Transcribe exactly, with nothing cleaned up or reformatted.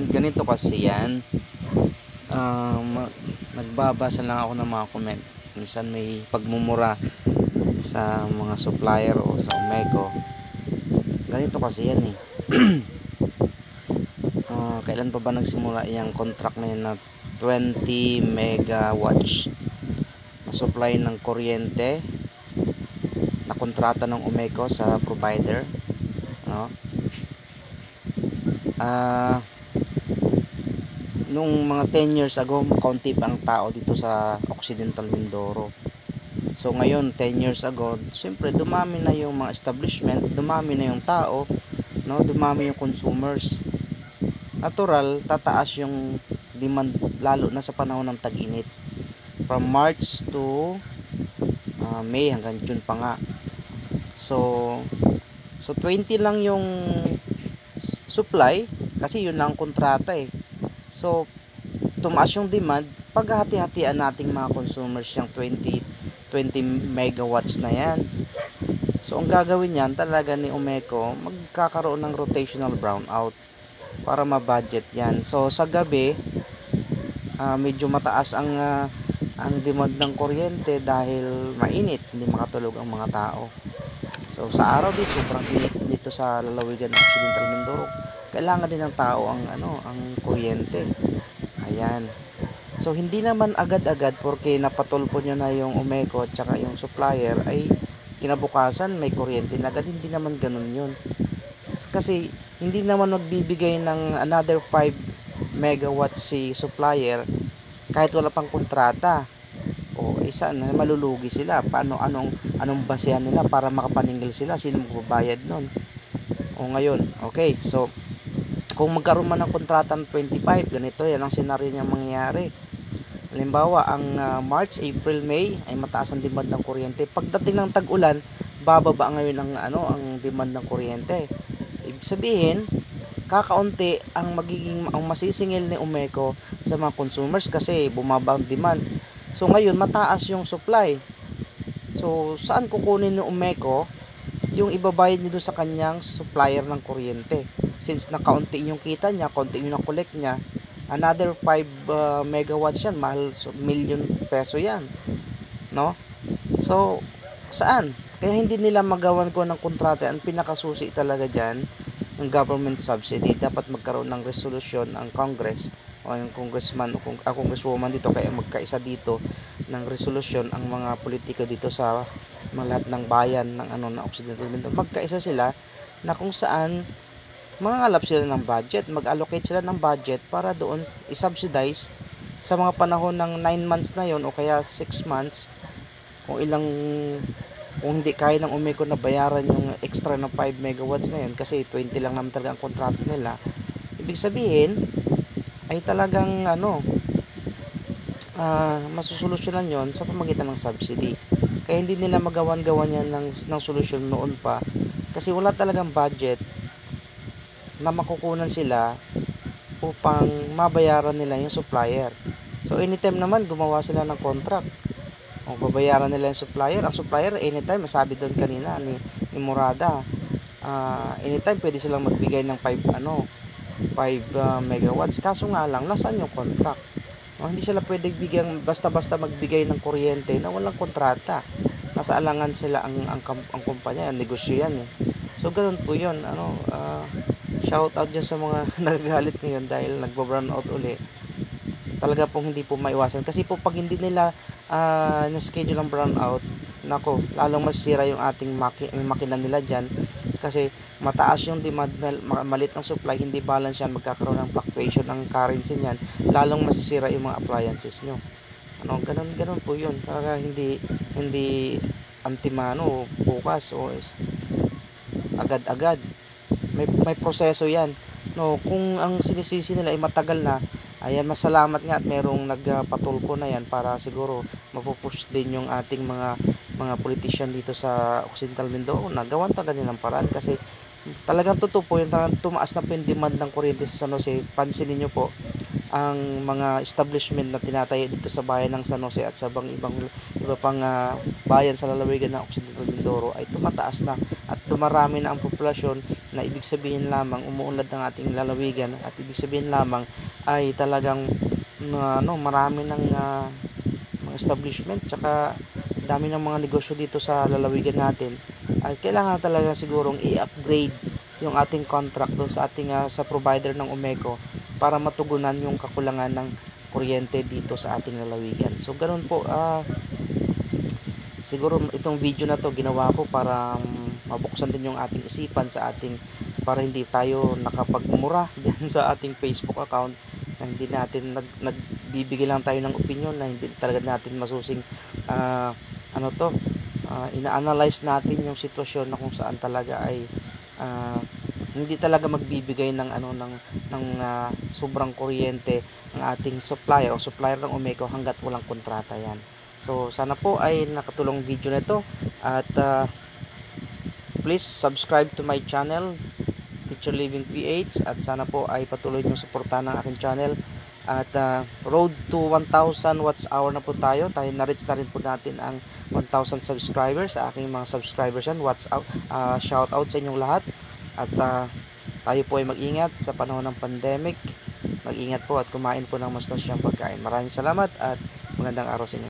Ganito kasi yan. Um, nagbabasa lang ako ng mga comment. Minsan may pagmumura sa mga supplier o sa Umeco. Ganito kasi yan eh. uh, kailan pa ba nagsimula yung contract na yun na twenty megawatts na supply ng kuryente na kontrata ng Umeco sa provider, no? Ah uh, nung mga ten years ago, kaunti pa ang tao dito sa Occidental Mindoro. So ngayon, ten years ago, siyempre dumami na yung mga establishment, dumami na yung tao, no? Dumami yung consumers. Natural, tataas yung demand lalo na sa panahon ng tag-init. From March to uh, May hanggang June pa nga. So so twenty lang yung supply kasi yun lang ang kontrata eh. So tumaas yung demand, paghahati-hatian nating mga consumers yung twenty megawatts na yan. So ang gagawin niyan talaga ni Umeco, magkakaroon ng rotational brownout para ma-budget yan. So sa gabi, uh, medyo mataas ang uh, ang demand ng kuryente dahil mainit, hindi makatulog ang mga tao. So sa araw din sobrang init dito sa lalawigan ng Occidental Mindoro. Kailangan din ng tao ang ano, ang kuryente. Ayan. So hindi naman agad-agad porque napatulpo nyo na yung Umeco at saka yung supplier ay kinabukasan may kuryente na agad. Hindi naman ganun yun. Kasi hindi naman magbibigay ng another five megawatts si supplier kahit wala pang kontrata. O isa na malulugi sila. Paano anong anong basehan nila para makapaningil sila? Sino magbabayad nun? O ngayon, okay. So kung magkaroon man ng kontrata ng twenty-five, ganito yan ang senaryo niya mangyayari. Halimbawa, ang uh, March, April, May ay mataas ang demand ng kuryente. Pagdating ng tag-ulan, bababa ngayon ang ano ang demand ng kuryente. Ibig sabihin, kakaunti ang magiging ang masisingil ni Umeco sa mga consumers kasi bumaba ang demand. So ngayon mataas yung supply. So saan kukunin ni Umeco yung ibabayad niya doon sa kanyang supplier ng kuryente? Since nakaunti yung kita niya, kaunti yung na-collect niya, another five uh, megawatts yan, mahal, so million peso yan, no? So saan? Kaya hindi nila magawan ko ng kontrata. Ang pinakasusi talaga dyan, ng government subsidy. Dapat magkaroon ng resolusyon ang Congress o yung congressman o kung uh, congresswoman dito, kaya magkaisa dito ng resolusyon ang mga politiko dito sa mga lahat ng bayan ng ano na Occidental Mindoro. Magkaisa sila na kung saan mangangalap sila ng budget, mag-allocate sila ng budget para doon i-subsidize sa mga panahon ng nine months na yon o kaya six months kung ilang kung hindi kaya ng Umeco na bayaran yung extra na five megawatts na yun kasi twenty lang naman talaga ang kontrato nila. Ibig sabihin ay talagang ano uh, masusolusyonan yon sa pamagitan ng subsidy. Kaya hindi nila magawan-gawan yan ng, ng solusyon noon pa kasi wala talagang budget na makukunan sila upang mabayaran nila yung supplier. So anytime naman gumawa sila ng contract, o babayaran nila yung supplier. Ang supplier anytime, masabi doon kanina ni, ni Murada, uh, anytime pwede silang magbigay ng five ano five uh, megawatts. Kaso nga lang, nasaan yung contract? O, hindi sila pwede bigyan basta-basta magbigay ng kuryente na walang kontrata. Nasa alangan sila ang ang, ang kumpanya, ang negosyo yan eh. So ganoon po yun. Ano, uh, shout out dyan sa mga nagagalit ngayon dahil nagbo-brown out uli. Talaga pong hindi po maiwasan kasi po pag hindi nila uh, na-schedule ang brownout, nako, lalong masira yung ating maki makina nila dyan kasi mataas yung demand, malit ng supply, hindi balance yan, magkakaroon ng fluctuation ng currency niyan, lalong masisira yung mga appliances nyo. Ano, ganun, ganun po yun. Talaga hindi hindi antimano bukas o agad-agad. May, may proseso yan. No, kung ang sinisisi nila ay matagal na, ayan, masalamat nga at merong nagpatulpo na yan para siguro mapupush din yung ating mga mga politician dito sa Occidental Mindoro na gawan talaga nilang paraan kasi talagang totoo po yung tumaas na po yung demand ng kuryente sa San Jose. Pansinin nyo po ang mga establishment na tinatayo dito sa bayan ng San Jose at sa bang ibang iba pang uh, bayan sa lalawigan ng Occidental Mindoro ay tumataas na at dumarami na ang populasyon. na ibig sabihin lamang umuunlad ng ating lalawigan at ibig sabihin lamang ay talagang na ano, marami ng uh, mga establishment tsaka dami ng mga negosyo dito sa lalawigan natin, ay kailangan talaga sigurong i-upgrade yung ating contract doon sa ating uh, sa provider ng Umeco para matugunan yung kakulangan ng kuryente dito sa ating lalawigan. So ganoon po, uh, siguro itong video na to ginawa ko para um, mabuksan din yung ating isipan sa ating, para hindi tayo nakapagmura diyan sa ating Facebook account na hindi natin nag, nagbibigay lang tayo ng opinion na hindi talaga natin masusing uh, ano to, uh, ina-analyze natin yung sitwasyon na kung saan talaga ay uh, hindi talaga magbibigay ng ano ng ng uh, sobrang kuryente ng ating supplier o supplier ng Umeco hangga't walang kontrata yan. So sana po ay nakatulong video na ito at uh, please subscribe to my channel Teacher Living P H at sana po ay patuloy niyong suportahan ang aking channel at uh, road to one thousand watts hour na po tayo. Tayo na-reach na rin po natin ang one thousand subscribers sa aking mga subscribers yan. Watts out, uh, shout out sa inyong lahat at uh, tayo po ay mag-ingat sa panahon ng pandemic. Mag-ingat po at kumain po ng mas nasyang pagkain. Maraming salamat at magandang araw sa inyo.